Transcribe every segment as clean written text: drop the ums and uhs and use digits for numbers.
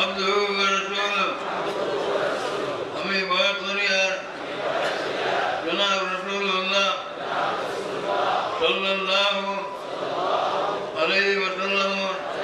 عبده ورسوله أمي بيطريان جناب رسول الله صلى الله عليه وسلم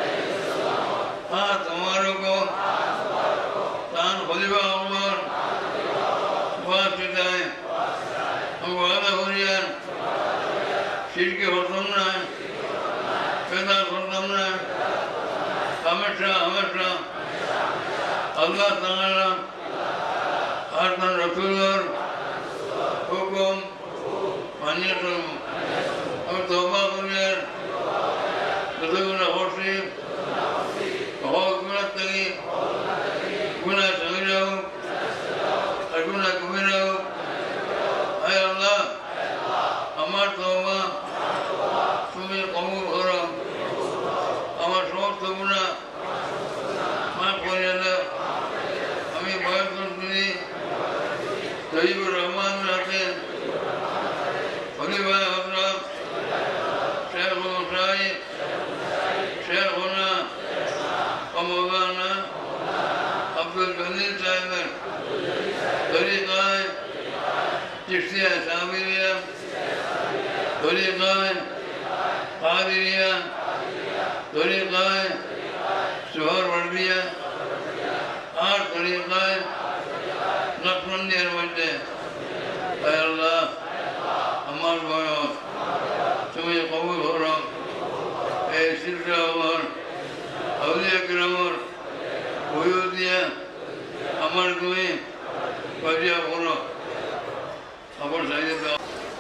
तुम्हारे को तान खुलिबा उमर वास्ते हम वादा हो रही है शिर के होतम ना पैदा होतम ना हमेशा हमेशा अल्लाह ताला हर दिन रसूल और हुक्म मानिए तो हम तौबा करिए गुनाह होती बहुत गुनाह तकी गुनाह सगीरा हो और गुनाह कबीरा हो ऐ अल्लाह हमार तौबा तुम्हें कबूल करो हमार समस्त गुनाह माफ कर दे हमें बहुत कुछ तैयबुर रहमान रहते खलीफा हज़रत शेख मुसाई शेखुना मौलाना अब्दुल जलील साहब तरीक़ा चिश्तिया साबिरिया तरीक़ा क़ादिरिया तरीक़ा सुहरवर्दिया और तरीक़ा नक्शबंदिया मध्य ऐ अल्लाह हमार बयात तुम्हें कबूल हो रहा ऐ सिलसिला और औलिया किरामर बुयुदिया अमर तुम्हें बजिया करो अबर साहिब का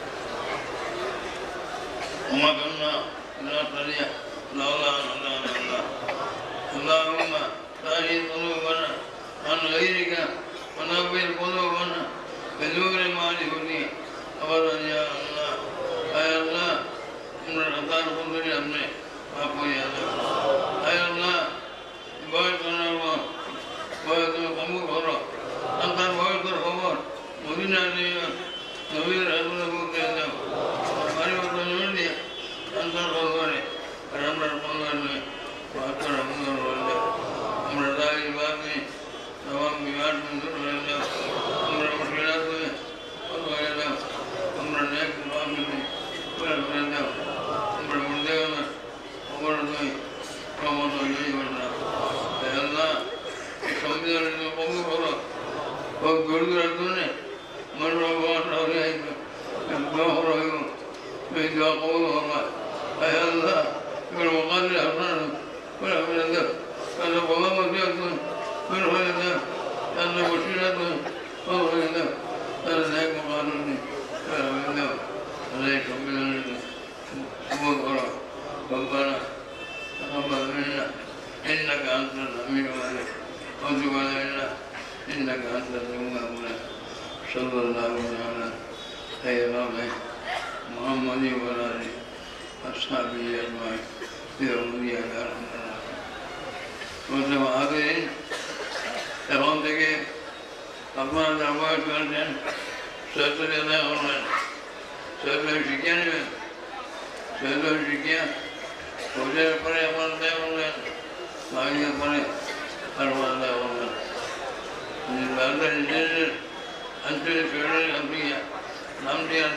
उमा करना ना तरिया लाला लाला लाला अल्लाहुम्मा ताहिर क़ुलूबना अन गैरिका वनव्विर क़ुलूबना बिनूर मारिफती अबर या अल्लाह ऐ अल्लाह तुमने रज़ा खुद हमने आपको याद है ऐ अल्लाह बहुत करना हुआ बहुत कबूल करो अंतर बहुत कर खबर मदीना ने नबी रसूल को कह दो हमारी बात जोड़ दिया अंतर खबर है रमर पंगर ने बात कर हम बोल दे हम रज़ा की बात में तमाम बीमार में दूर रह जाओ हमारे मुश्किलात में और रह जाओ हमारे नेक बात में पूरा रह जाओ हमारे मुर्दे में हमारे में कम तो यही बनना है अल्लाह संविधान ने कबूल करो और गुरुद्वारा ने मरवा बात हो रही है दुआ हो रही हो मेरी दुआ कबूल होगा है अल्लाह मेरे मुकाबले हसन मेरा मेरा दर अल्लाह बाबा मुझे तुम मेरे हो जाता अल्लाह मुश्किल तुम और हो जाता अल्लाह नेक मुकाबले नहीं मेरा मेरा अल्लाह संविधान ने कबूल करो रब्बाना तक़ब्बल मिन्ना इन्नका अंतल समीउल अलीम وتب علينا إنك أنت التواب الرحيم صلى الله على خير خلقه محمد وعلى آله وأصحابه أجمعين برحمتك يا أرحم الراحمين وآخرين এখন থেকে আপনারা ব্যবহার করেছেন সেগুলো আদায় করবেন সেগুলো শিখিয়ে নেবেন সেগুলো শিখিয়ে ওদের পরে আপনারা আদায় করবেন বাকিদের পরে Arwahnya orang, ini bangsa ini antara orang yang dia, namanya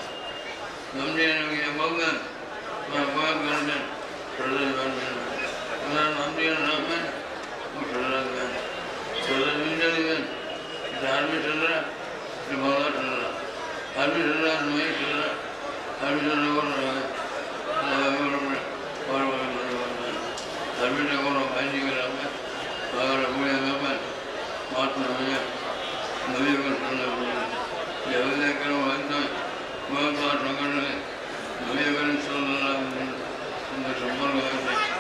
dia bangga, bangga kerana saudara bangga, kerana namanya nama, saudara bangga, saudara bangga, dharma saudara, bangga saudara, dharma saudara, nuai saudara, dharma saudara orang, dharma saudara orang banji kerana अगर अपने में महात्मा भैया नबी को सुनना पड़ेगा यहूदी करो तो बहुत बात होकर नबी को सुनना संपर्क